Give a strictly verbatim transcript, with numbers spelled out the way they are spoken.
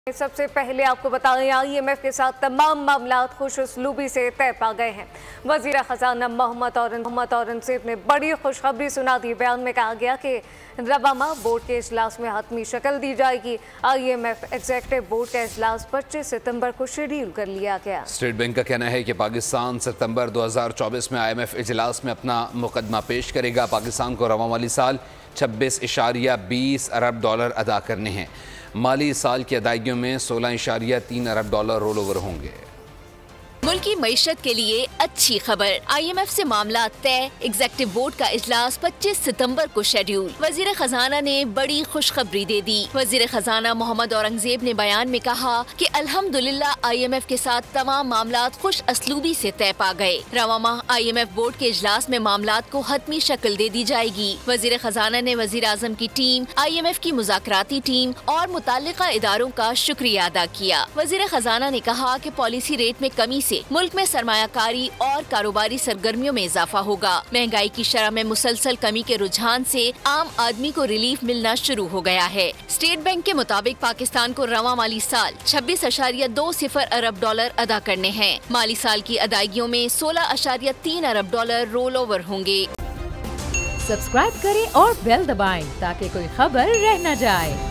सबसे पहले आपको बता दें आईएमएफ के साथ तमाम मामला खुश उसलूबी से तय पा गए हैं। वजीर खजाना मोहम्मद मोहम्मद औरंगजेब ने बड़ी खुशखबरी सुना दी। बयान में कहा गया कि रवामा बोर्ड के इजलास में हतमी शक्ल दी जाएगी। आईएमएफ एग्जीक्यूटिव बोर्ड का इजलास पच्चीस सितंबर को शेड्यूल कर लिया गया। स्टेट बैंक का कहना है कि पाकिस्तान सितंबर दो हज़ार चौबीस में आईएमएफ इजलास में अपना मुकदमा पेश करेगा। पाकिस्तान को रवा माली साल छब्बीस इशारिया बीस अरब डॉलर अदा करने हैं। माली साल की अदायगियों में सोलह इशारिया तीन अरब डॉलर रोल ओवर होंगे। मुल्की मईशत के लिए अच्छी खबर, आईएमएफ से मामला तय। एग्जीक्यूटिव बोर्ड का इजलास पच्चीस सितंबर को शेड्यूल। वजीर खजाना ने बड़ी खुशखबरी दे दी। वजीर खजाना मोहम्मद औरंगजेब ने बयान में कहा कि अल्हम्दुलिल्लाह आईएमएफ के साथ तमाम मामला खुश असलूबी से तय पा गए। रवा माह आईएमएफ बोर्ड के इजलास में मामला को हतमी शक्ल दे दी जाएगी। वजीर खजाना ने वजीर आजम की टीम, आईएमएफ की मुज़ाकराती टीम और मुताल्लिका इदारों का शुक्रिया अदा किया। वजीर खजाना ने कहा कि पॉलिसी रेट में कमी से मुल्क में सरमायाकारी और कारोबारी सरगर्मियों में इजाफा होगा। महंगाई की शरह में मुसलसल कमी के रुझान से आम आदमी को रिलीफ मिलना शुरू हो गया है। स्टेट बैंक के मुताबिक पाकिस्तान को रवा माली साल छब्बीस अशारिया दो सिफर अरब डॉलर अदा करने हैं। माली साल की अदायगियों में सोलह अशारिया तीन अरब डॉलर रोल ओवर होंगे। सब्सक्राइब करें और बेल दबाएं ताकि कोई खबर रह न जाए।